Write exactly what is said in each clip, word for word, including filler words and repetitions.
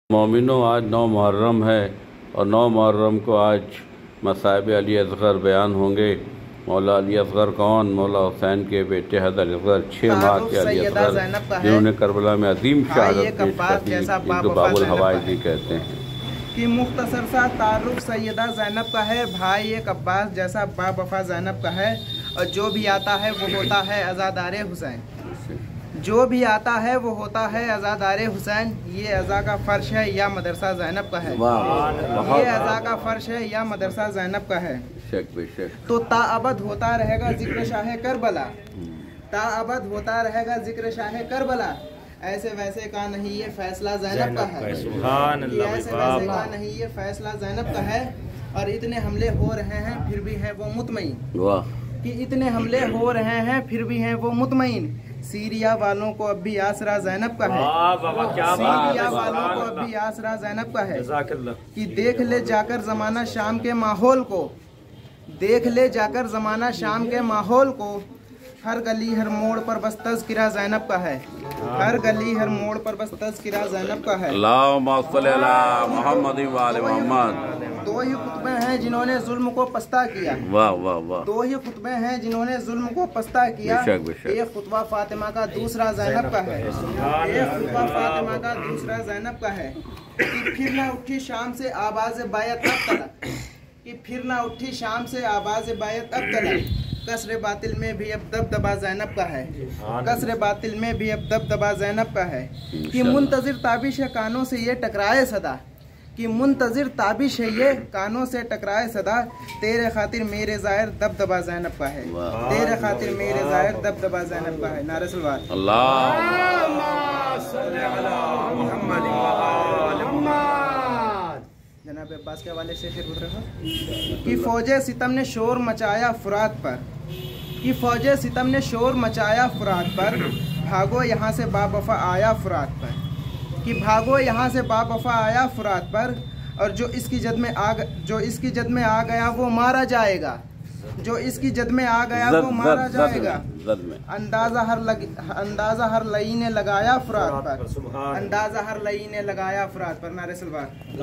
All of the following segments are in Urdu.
مومنوں، آج نو محرم ہے اور نو محرم کو آج مصائب علی اصغر بیان ہوں گے۔ مولا علی اصغر کون؟ مولا حسین کے بیٹے حضرت علی اصغر، چھ ماہ کے علی اصغر جنہوں نے کربلا میں عظیم شہادت پیش کر دی، ان کو باب الحوائج بھی کہتے ہیں۔ کہ مختصر سا تعارف سیدہ زینب کا ہے، بھائی ایک عباس جیسا با وفا زینب کا ہے، اور جو بھی آتا ہے وہ ہوتا ہے عزادار حسین، جو بھی آتا ہے وہ ہوتا ہے عزادار حسین۔ یہ عزا کا فرش ہے یا مدرسہ زینب کا ہے، یہ عزا کا فرش ہے یا مدرسہ زینب کا ہے۔ تو تا ابد ہوتا رہے گا ذکر شاہ کربلا، تا ابد ہوتا رہے گا ذکر شاہ کربلا۔ ایسے ویسے کا نہیں یہ فیصلہ زینب کا ہے، ایسے ویسے کا نہیں یہ فیصلہ زینب کا ہے۔ اور اتنے حملے ہو رہے ہیں پھر بھی ہے وہ مطمئن، کہ اتنے حملے ہو رہے ہیں پھر بھی ہیں وہ مطمئن۔ سیریا والوں کو اب بھی آسرا زینب کا ہے، سیریا والوں کو اب بھی آسرا زینب کا ہے۔ کہ دیکھ لے جا کر زمانہ شام کے ماحول کو، دیکھ لے جا کر زمانہ شام کے ماحول کو، ہر گلی ہر موڑ پر بس تذکرہ زینب کا ہے، ہر گلی ہر موڑ پر بس تذکرہ زینب کا ہے۔ اللہم صلی علی محمد و آل محمد۔ دو ہی خطبے ہیں جنہوں نے ظلم کو پستہ کیا، واہ واہ واہ۔ دو ہی خطبے ہیں جنہوں نے ظلم کو پستہ کیا۔ ایک خطبہ فاطمہ کا دوسرا زینب کا ہے، ایک خطبہ فاطمہ کا دوسرا زینب کا ہے۔ کہ پھر نہ اٹھی شام سے آواز بیعت اب تلک، کہ پھر نہ اٹھی شام سے آواز بیعت اب تلک۔ کسر باطل میں بھی اب دبدبا زینب کا ہے، کسر باطل میں بھی اب دبدبا زینب کا ہے۔ کہ منتظر تابش ہے کانوں سے یہ ٹکرائے صدا، کہ منتظر تابش ہے یہ کانوں سے ٹکرائے صدا۔ تیرے خاطر میرے ظاہر دبدبا زینب کا ہے، تیرے خاطر میرے ظاہر دبدبا زینب کا ہے۔ نعرہ صلوات۔ اللہم صلی علی محمد و آل محمد۔ جناب عباس کے حوالے سے شعر گزرا ہے کہ فوج ستم نے شور مچایا فرات پر، کہ فوج ستم نے شور مچایا فرات پر، بھاگو یہاں سے با وفا آیا فرات پر، کہ بھاگو یہاں سے با وفا آیا فرات پر۔ اور جو اس کی جد میں آ جو اس کی جد میں آ گیا وہ مارا جائے گا، جو اس کی جد میں آ گیا وہ مارا جائے گا۔ اندازہ ہر لگ اندازہ ہر لئی نے لگایا فرات پر، اندازہ ہر لئی نے لگایا فرات پر۔ نعرہ صلوات۔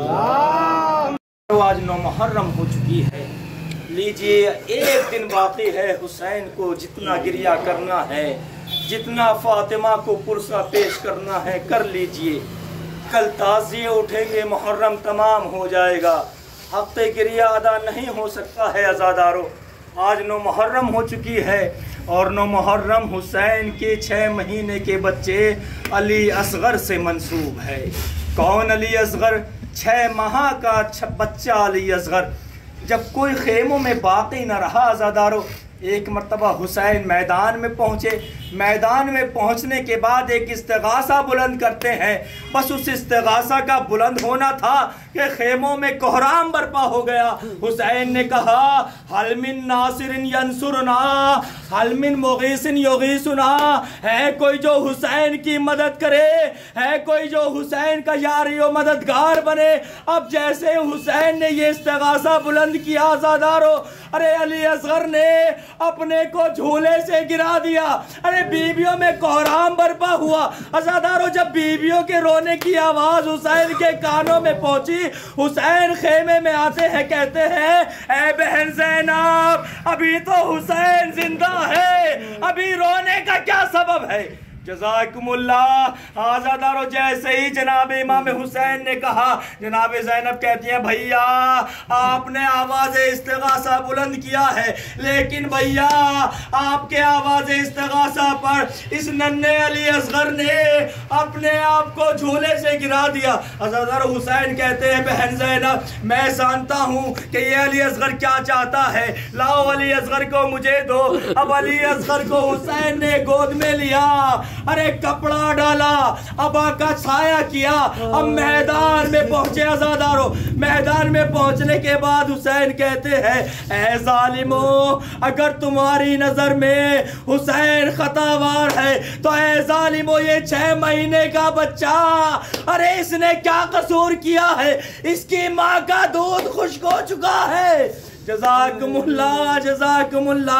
آج نو محرم ہو چکی ہے، لیجئے ایک دن باقی ہے حسین کو جتنا گریہ کرنا ہے، جتنا فاطمہ کو پرسہ پیش کرنا ہے کر لیجئے۔ کل تعزیے اٹھیں گے محرم تمام ہو جائے گا، حق گریہ ادا نہیں ہو سکتا ہے عزادارو۔ آج نو محرم ہو چکی ہے اور نو محرم حسین کے چھ مہینے کے بچے علی اصغر سے منسوب ہے۔ کون علی اصغر؟ چھ ماہ کا بچہ علی اصغر۔ جب کوئی خیموں میں باقی نہ رہا عزادارو، ایک مرتبہ حسین میدان میں پہنچے، میدان میں پہنچنے کے بعد ایک استغاثہ بلند کرتے ہیں۔ بس اس استغاثہ کا بلند ہونا تھا کہ خیموں میں کوہرام برپا ہو گیا۔ حسین نے کہا حل من ناصر ینصرنا، حل من مغیث یغیثنا، ہے کوئی جو حسین کی مدد کرے، ہے کوئی جو حسین کا یاری و مددگار بنے۔ اب جیسے حسین نے یہ استغاثہ بلند کیا عزادارو، ارے علی اصغر نے اپنے کو جھولے سے گرا دیا۔ ارے بیویوں میں کوہرام برپا ہوا عزادارو۔ جب بیویوں کے رونے کی آواز حسین کے کانوں میں پہنچی، حسین خیمے میں آتے ہیں، کہتے ہیں اے بہن زینب، ابھی تو حسین زندہ ہے، ابھی رونے کا کیا سبب ہے؟ جزاکم اللہ۔ آزادارو جیسے ہی جناب امام حسین نے کہا، جناب زینب کہتی ہیں بھئیہ آپ نے آواز استغاثہ بلند کیا ہے، لیکن بھئیہ آپ کے آواز استغاثہ پر اس ننھے علی اصغر نے اپنے آپ کو جھولے سے گرا دیا۔ آزادارو حسین کہتے ہیں بہن زینب میں جانتا ہوں کہ یہ علی اصغر کیا چاہتا ہے، لاؤ علی اصغر کو مجھے دو۔ اب علی اصغر کو حسین نے گود میں لیا، ارے کپڑا ڈالا، ابا کا سایہ کیا۔ اب میدان میں پہنچے عزادارو، میدان میں پہنچنے کے بعد حسین کہتے ہیں اے ظالمو، اگر تمہاری نظر میں حسین خطاوار ہے تو اے ظالمو یہ چھ مہینے کا بچہ، ارے اس نے کیا قصور کیا ہے؟ اس کی ماں کا دودھ خشک ہو چکا ہے۔ جزاکم اللہ، جزاکم اللہ۔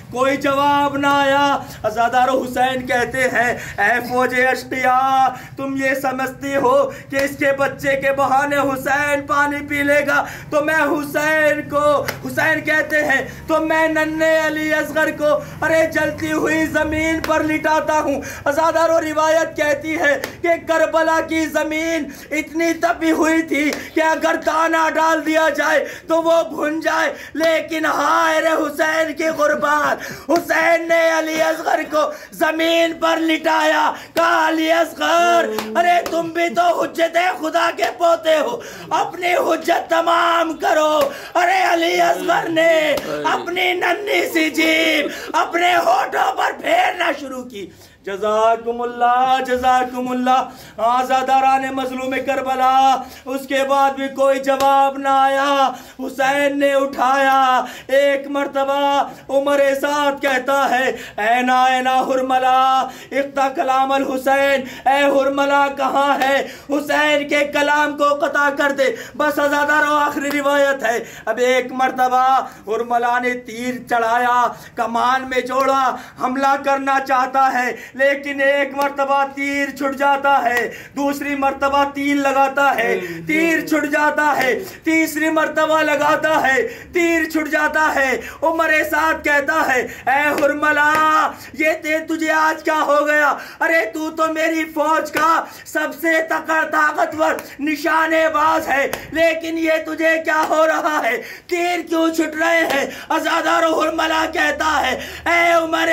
کوئی جواب نہ آیا۔ عزادارو حسین کہتے ہیں اے فوج اشقیاء، تم یہ سمجھتی ہو کہ اس کے بچے کے بہانے حسین پانی پی لے گا تو میں حسین کو، حسین کہتے ہیں تو میں ننھے علی اصغر کو ارے جلتی ہوئی زمین پر لٹاتا ہوں۔ عزادارو روایت کہتی ہے کہ کربلا کی زمین اتنی تپی ہوئی تھی کہ اگر دانا ڈال دیا جائے تو وہ بھن جائے، لیکن ہائے رے حسین کی قربان، حسین نے علی اصغر کو زمین پر لٹایا، کہا علی اصغر ارے تم بھی تو حجت خدا کے پوتے ہو، اپنی حجت تمام کرو۔ ارے علی اصغر نے اپنی ننھی سی جیب اپنے ہونٹوں پر پھیرنا شروع کی۔ جزاکم اللہ جزاکم اللہ۔ آزاداران مظلوم کربلا، اس کے بعد بھی کوئی جواب نہ آیا۔ حسین نے اٹھایا، ایک مرتبہ عمر سعد کہتا ہے اینا اینا حرملا اقطع کلام الحسین، اے حرملا کہاں ہے، حسین کے کلام کو قطع کر دے۔ بس آزادارو آخری روایت ہے، اب ایک مرتبہ حرملا نے تیر چڑھایا، کمان میں جوڑا، حملہ کرنا چاہتا ہے لیکن ایک مرتبہ تیر چھٹ جاتا ہے، دوسری مرتبہ تیر لگاتا ہے، تیر چھٹ جاتا ہے، تیسری مرتبہ لگاتا ہے، تیر چھٹ جاتا ہے۔ عمر سعد کہتا ہے اے حرملا یہ تے تجھے آج کیا ہو گیا، ارے تو تو میری فوج کا سب سے طاقتور نشانے باز ہے، لیکن یہ تجھے کیا ہو رہا ہے، تیر کیوں چھٹ رہے ہیں۔ عزادارو حرملا کہتا ہے اے عمر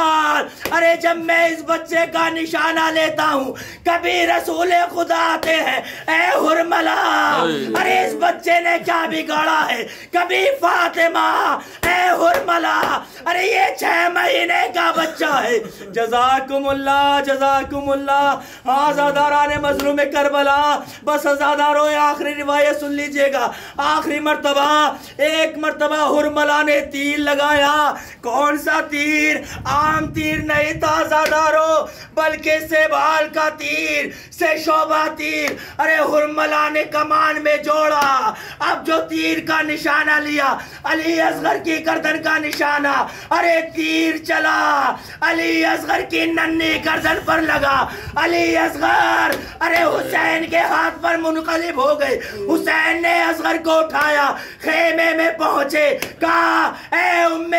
سعد ارے جب میں اس بچے کا نشانہ لیتا ہوں کبھی رسول خدا آتے ہیں، اے حرملا ارے اس بچے نے کیا بگاڑا ہے، کبھی فاطمہ، اے حرملا ارے یہ چھ مہینے کا بچہ ہے۔ جزاکم اللہ جزاکم اللہ۔ آزاداران مظلوم کربلا، بس آزاداروں آخری روایت سن لیجئے گا۔ آخری مرتبہ ایک مرتبہ حرملا نے تیر لگایا، کون سا تیر، عام تیر نہیں تھا آزادارو، بلکہ سیبال کا تیر، سے شعبہ تیر۔ ارے حرملا نے کمان میں جوڑا، اب جو تیر کا نشانہ لیا علی اصغر کی گردن کا نشانہ، ارے تیر چلا علی اصغر کی ننھی گردن پر لگا، علی اصغر ارے حسین کے ہاتھ پر منقلب ہو گئے۔ حسین نے اصغر کو اٹھایا، خیمے میں پہنچے، کہا اے ام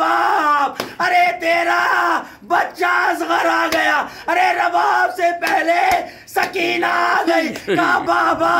رباب ارے تیرا بچہ اصغر آ گیا۔ ارے رباب سے پہلے سکینہ آ گئی، کہا بابا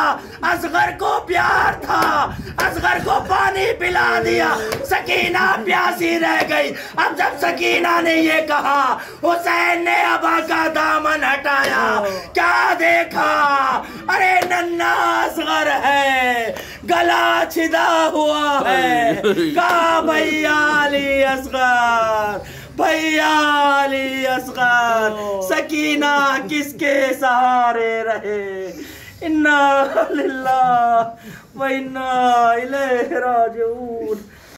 اصغر کو پیار تھا، اصغر کو پانی پلا دیا، سکینہ پیاسی رہ گئی۔ اب جب سکینہ نے یہ کہا حسین نے ابا کا دامن ہٹایا، کیا دیکھا، ارے ننھا اصغر ہے، گلا چھدا ہوا ہے، کہا بھیا علی اصغر، بھیا علی اصغر، سکینہ کس کے سہارے رہے۔ انا للہ و انا الیہ راجعون۔